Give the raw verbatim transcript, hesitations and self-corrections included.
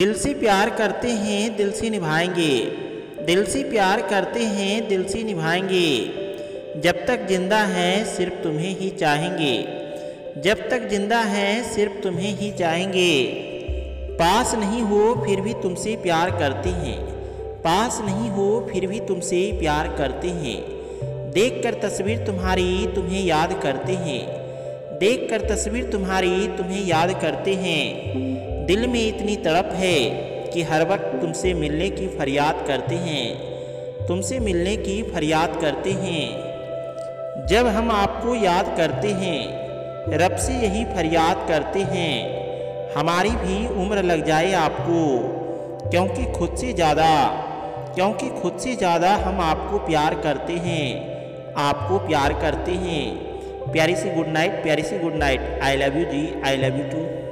दिल से प्यार करते हैं दिल से निभाएंगे, दिल से प्यार करते हैं दिल से निभाएंगे। जब तक जिंदा हैं सिर्फ तुम्हें ही चाहेंगे, जब तक जिंदा हैं सिर्फ तुम्हें ही चाहेंगे। पास नहीं हो फिर भी तुमसे प्यार करते हैं, पास नहीं हो फिर भी तुमसे प्यार करते हैं। देखकर तस्वीर तुम्हारी तुम्हें याद करते हैं, देखकर तस्वीर तुम्हारी तुम्हें याद करते हैं। दिल में इतनी तड़प है कि हर वक्त तुमसे मिलने की फरियाद करते हैं, तुमसे मिलने की फरियाद करते हैं। जब हम आपको याद करते हैं रब से यही फरियाद करते हैं, हमारी भी उम्र लग जाए आपको, क्योंकि खुद से ज़्यादा क्योंकि खुद से ज़्यादा हम आपको प्यार करते हैं, आपको प्यार करते हैं। प्यारी सी गुड नाइट, प्यारी see good night. I love you जी, आई लव यू टू।